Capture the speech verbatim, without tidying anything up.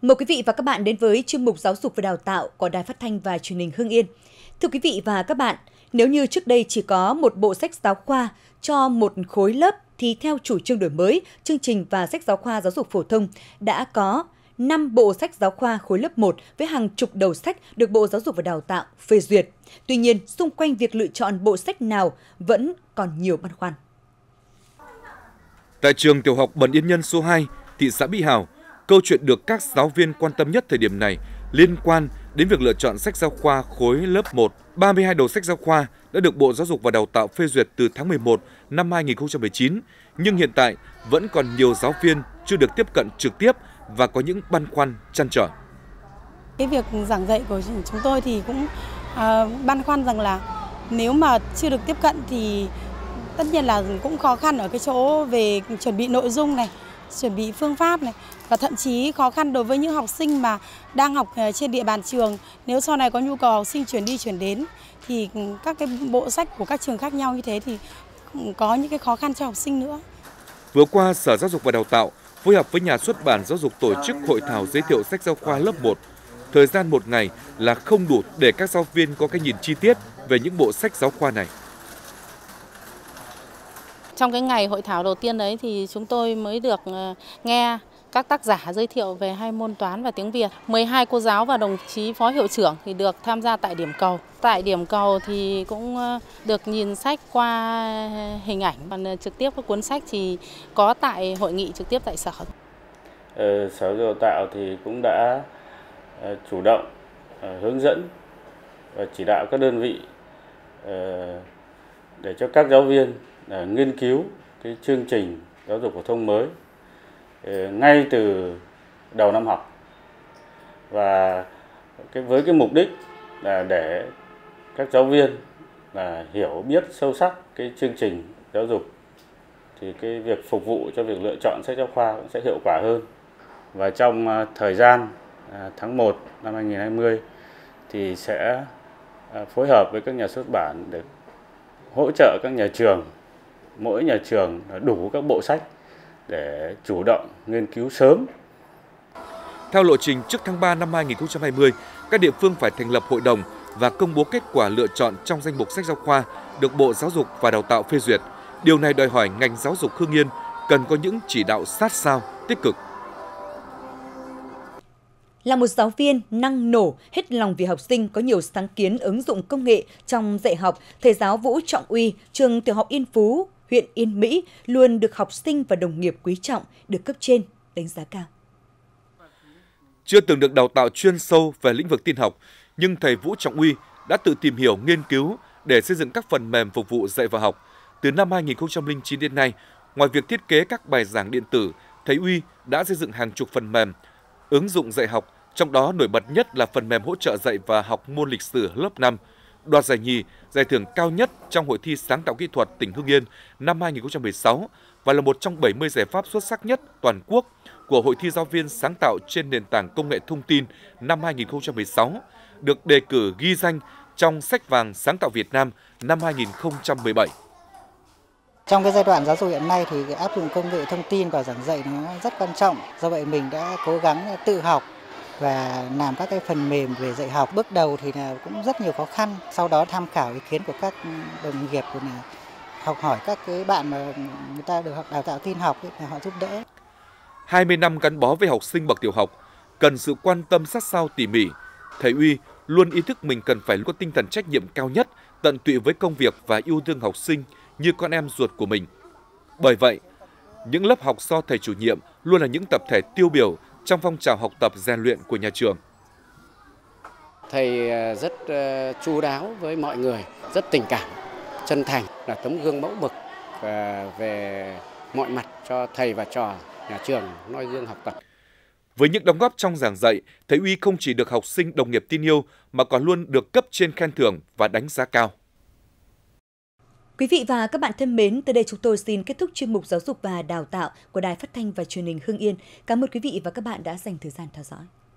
Mời quý vị và các bạn đến với chuyên mục Giáo dục và Đào tạo của Đài Phát thanh và Truyền hình Hưng Yên. Thưa quý vị và các bạn, nếu như trước đây chỉ có một bộ sách giáo khoa cho một khối lớp thì theo chủ trương đổi mới, chương trình và sách giáo khoa giáo dục phổ thông đã có năm bộ sách giáo khoa khối lớp một với hàng chục đầu sách được Bộ Giáo dục và Đào tạo phê duyệt. Tuy nhiên, xung quanh việc lựa chọn bộ sách nào vẫn còn nhiều băn khoăn. Tại trường tiểu học Bần Yên Nhân số hai, thị xã Mỹ Hào, câu chuyện được các giáo viên quan tâm nhất thời điểm này liên quan đến việc lựa chọn sách giáo khoa khối lớp một. ba mươi hai đầu sách giáo khoa đã được Bộ Giáo dục và Đào tạo phê duyệt từ tháng mười một năm hai nghìn không trăm mười chín, nhưng hiện tại vẫn còn nhiều giáo viên chưa được tiếp cận trực tiếp và có những băn khoăn trăn trở. Cái việc giảng dạy của chúng tôi thì cũng à, băn khoăn rằng là nếu mà chưa được tiếp cận thì tất nhiên là cũng khó khăn ở cái chỗ về chuẩn bị nội dung này, chuẩn bị phương pháp này, và thậm chí khó khăn đối với những học sinh mà đang học trên địa bàn trường. Nếu sau này có nhu cầu học sinh chuyển đi chuyển đến thì các cái bộ sách của các trường khác nhau như thế thì có những cái khó khăn cho học sinh nữa. Vừa qua, Sở Giáo dục và Đào tạo phối hợp với Nhà xuất bản Giáo dục tổ chức hội thảo giới thiệu sách giáo khoa lớp một. Thời gian một ngày là không đủ để các giáo viên có cái nhìn chi tiết về những bộ sách giáo khoa này. Trong cái ngày hội thảo đầu tiên đấy thì chúng tôi mới được nghe các tác giả giới thiệu về hai môn toán và tiếng Việt. mười hai cô giáo và đồng chí phó hiệu trưởng thì được tham gia tại điểm cầu. Tại điểm cầu thì cũng được nhìn sách qua hình ảnh, còn trực tiếp các cuốn sách thì có tại hội nghị trực tiếp tại sở. Sở Giáo dục Đào tạo thì cũng đã chủ động hướng dẫn và chỉ đạo các đơn vị để cho các giáo viên nghiên cứu cái chương trình giáo dục phổ thông mới ngay từ đầu năm học, và cái với cái mục đích là để các giáo viên là hiểu biết sâu sắc cái chương trình giáo dục thì cái việc phục vụ cho việc lựa chọn sách giáo khoa cũng sẽ hiệu quả hơn. Và trong thời gian tháng một năm hai nghìn không trăm hai mươi thì sẽ phối hợp với các nhà xuất bản để hỗ trợ các nhà trường, mỗi nhà trường đủ các bộ sách để chủ động nghiên cứu sớm. Theo lộ trình, trước tháng ba năm hai nghìn không trăm hai mươi, các địa phương phải thành lập hội đồng và công bố kết quả lựa chọn trong danh mục sách giáo khoa được Bộ Giáo dục và Đào tạo phê duyệt. Điều này đòi hỏi ngành giáo dục Hưng Yên cần có những chỉ đạo sát sao, tích cực. Là một giáo viên năng nổ, hết lòng vì học sinh, có nhiều sáng kiến ứng dụng công nghệ trong dạy học, thầy giáo Vũ Trọng Uy, trường tiểu học Yên Phú, huyện Yên Mỹ luôn được học sinh và đồng nghiệp quý trọng, được cấp trên đánh giá cao. Chưa từng được đào tạo chuyên sâu về lĩnh vực tin học, nhưng thầy Vũ Trọng Uy đã tự tìm hiểu, nghiên cứu để xây dựng các phần mềm phục vụ dạy và học. Từ năm hai nghìn không trăm lẻ chín đến nay, ngoài việc thiết kế các bài giảng điện tử, thầy Uy đã xây dựng hàng chục phần mềm ứng dụng dạy học, trong đó nổi bật nhất là phần mềm hỗ trợ dạy và học môn lịch sử lớp năm, đoạt giải nhì, giải thưởng cao nhất trong hội thi sáng tạo kỹ thuật tỉnh Hưng Yên năm hai nghìn không trăm mười sáu và là một trong bảy mươi giải pháp xuất sắc nhất toàn quốc của hội thi giáo viên sáng tạo trên nền tảng công nghệ thông tin năm hai nghìn không trăm mười sáu, được đề cử ghi danh trong sách vàng sáng tạo Việt Nam năm hai nghìn không trăm mười bảy. Trong cái giai đoạn giáo dục hiện nay thì cái áp dụng công nghệ thông tin vào giảng dạy nó rất quan trọng. Do vậy mình đã cố gắng tự học và làm các cái phần mềm về dạy học. Bước đầu thì là cũng rất nhiều khó khăn. Sau đó tham khảo ý kiến của các đồng nghiệp rồi là học hỏi các cái bạn mà người ta được học đào tạo tin học ấy, là họ giúp đỡ. hai mươi năm gắn bó với học sinh bậc tiểu học, cần sự quan tâm sát sao tỉ mỉ. Thầy Uy luôn ý thức mình cần phải có tinh thần trách nhiệm cao nhất, tận tụy với công việc và yêu thương học sinh như con em ruột của mình. Bởi vậy, những lớp học do thầy chủ nhiệm luôn là những tập thể tiêu biểu trong phong trào học tập rèn luyện của nhà trường. Thầy rất chu đáo với mọi người, rất tình cảm, chân thành, là tấm gương mẫu mực về mọi mặt cho thầy và trò nhà trường noi gương học tập. Với những đóng góp trong giảng dạy, thầy Uy không chỉ được học sinh đồng nghiệp tin yêu mà còn luôn được cấp trên khen thưởng và đánh giá cao. Quý vị và các bạn thân mến, tới đây chúng tôi xin kết thúc chuyên mục Giáo dục và Đào tạo của Đài Phát thanh và Truyền hình Hưng Yên. Cảm ơn quý vị và các bạn đã dành thời gian theo dõi.